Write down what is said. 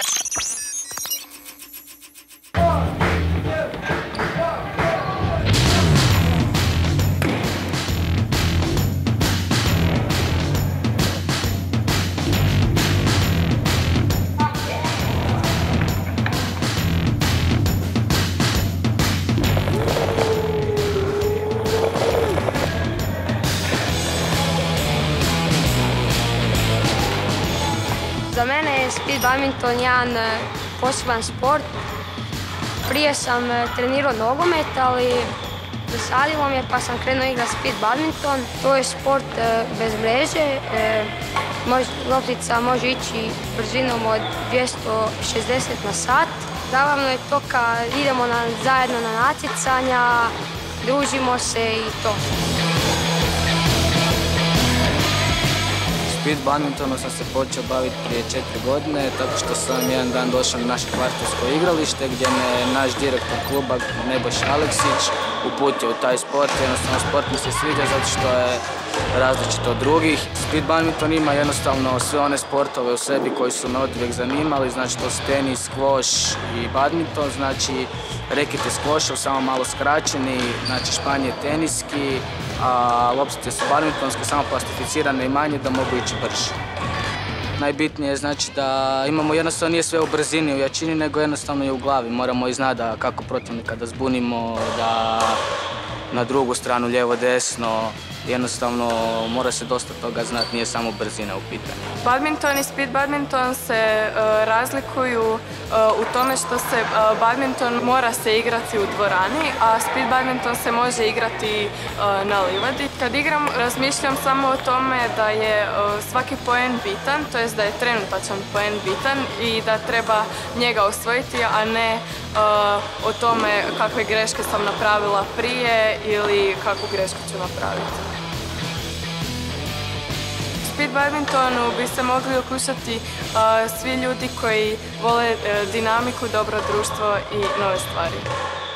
Za mene je speed badminton jedan poseban sport. Prije sam trenirao nogomet, ali dosadilo mi je pa sam krenuo igrati speed badminton. To je sport bez mreže. Loptica može ići brzinom od 260 na sat. Zabavno je to kad idemo zajedno na natjecanja, družimo se i to. Speed badmintonom sam se počeo baviti prije 4 godine, tako što sam jedan dan došao na naše kvartovsko igralište gdje me naš direktor kluba Nebojša Aleksić uputio u taj sport. Jednostavno sport mi se sviđa zato što je različit od drugih. Speed badminton ima jednostavno sve one sportove u sebi koji su me oduvijek zanimali, znači to su tenis, skvoš i badminton, znači reket je skvošov, samo malo skraćeni, znači španje je teniski, a loptice su badmintonske, samo plastificirane i manje da mogu ići brže. Najbitnije je znači da imamo jednostavno nije sve u brzini, u jačini, nego jednostavno je u glavi. Moramo i znati da kako protivnika da zbunimo, da na drugu stranu, lijevo, desno, jednostavno mora se dosta toga znati, nije samo brzina u pitanju. Badminton i speed badminton se razlikuju u tome što se badminton mora se igrati u dvorani, a speed badminton se može igrati na livadi. Kad igram razmišljam samo o tome da je svaki poen bitan, to jest da je trenutačan poen bitan i da treba njega osvojiti, a ne o tome kakve greške sam napravila prije ili kakvu grešku ću napraviti. Speed badmintonu bi se mogli okušati svi ljudi koji vole dinamiku, dobro društvo i nove stvari.